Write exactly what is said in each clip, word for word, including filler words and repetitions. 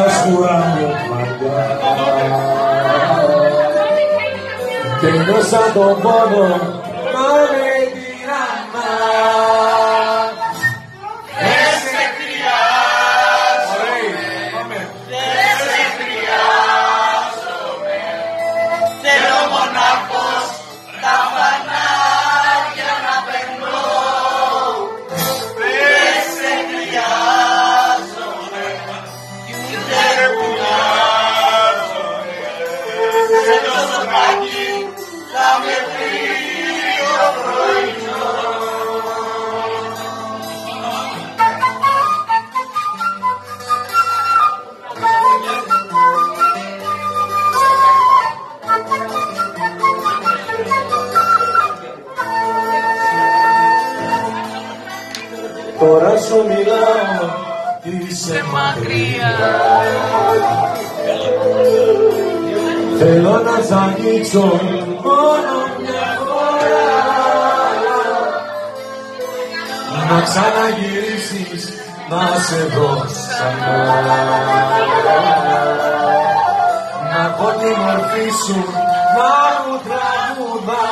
Σκουρά μου μαλλιά και νιώσα τον πόνο να με τυραννά. Δεν σε χρειάζομαι, δεν σε χρειάζομαι, θέλω μονάχος τα φανάρια να περνώ. Δεν σε χρειάζομαι, δεν χρειάζομαι, σε τόσο πάκι θα με βρει το πρωινό. Τώρα σου μιλάω, είσαι μακριά. Θέλω να σ' αγγίξω μόνο μια φορά, να ξαναγυρίσεις, να σε δω ξανά, να δω τη μορφή σου να μου τραγουδά.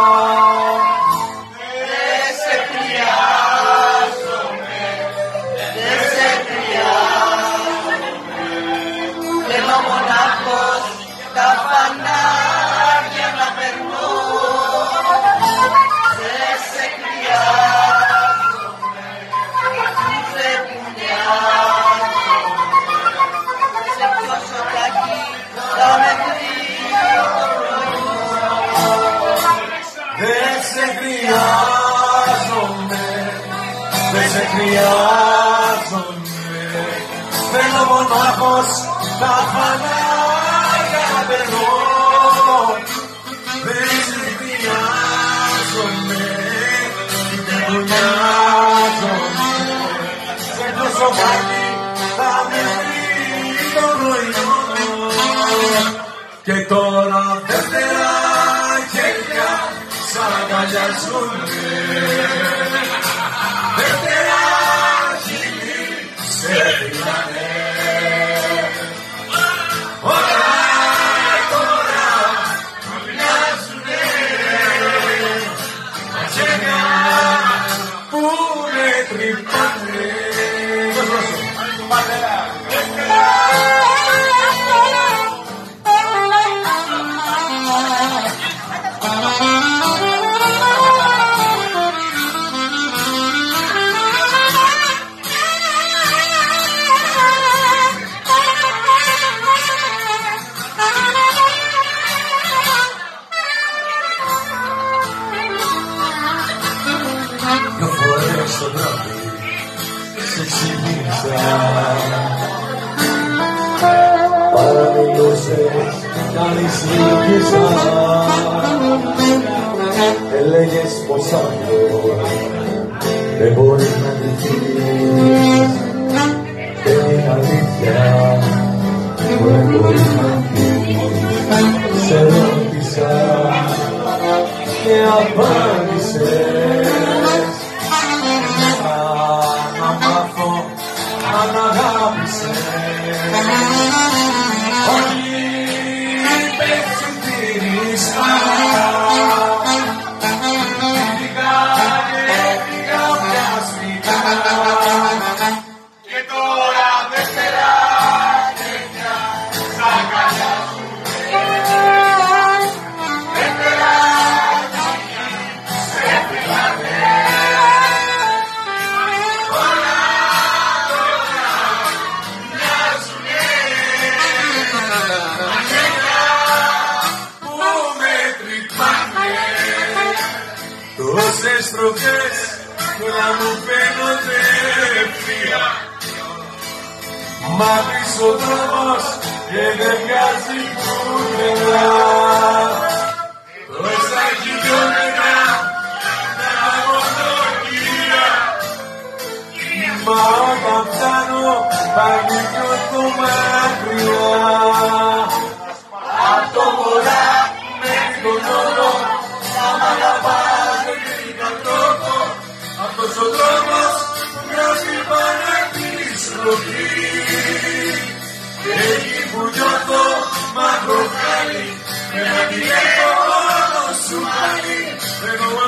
Τα φανάρια να περνώ. Δεν σε χρειάζομαι, δεν πουλιάζομαι, σε ποιο σοκάκι θα με βρει το πρωινό. Δεν σε χρειάζομαι, δεν σε χρειάζομαι, θέλω μονάχος τα φανάρια να περνώ. Δεν σε χρειάζομαι, δεν βουλιάζομαι, σε ποιο σοκάκι θα με βρει το πρωινό. Και τώρα δεύτερα χέρια σ' αγκαλιάζουνε, δεύτερα χείλη σε φιλάνε. Δυο φορές το βράδυ σε ξύπνησα, παραμιλούσες κι ανησύχησα, έλεγες πως άλλο δεν μπορείς να κρυφτείς, και είναι αλήθεια που δεν μπορείς να πεις. Σε ρώτησα και απάντησες, να μάθω αν αγάπησες. Όχι υπεξυντήρηστα, έφυγα και έφυγα βιαστικά. Και τώρα δεύτερα χέρια σ' αγκαλιάζουνε, δεύτερα χέρια σε φιλάνε. Όλα τώρα μοιάζουνε, μαχαίρια που με τρυπάνε. Τόσες στροφές να μου φαίνονται ευθεία, μαύρης ο δρόμος και δεν βγάζει πουθενά. Τόσα χιλιόμετρα τα μονοκία, μα όταν φτάνω πάλι νιώθω μακριά. Απ' το βορρά μέχρι τον νότο θα μ' αγαπάς με βρήκα τρόπο. Αυτός ο δρόμος μοιάζει πάντα τη στροφή, και μακροχάλι, με να την έχω όλο σου πάλι, εγώ